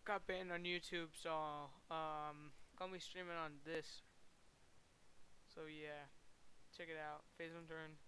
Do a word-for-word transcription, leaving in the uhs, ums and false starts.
got banned on YouTube, so um, gonna be streaming on this. So yeah, check it out. Phase one turn.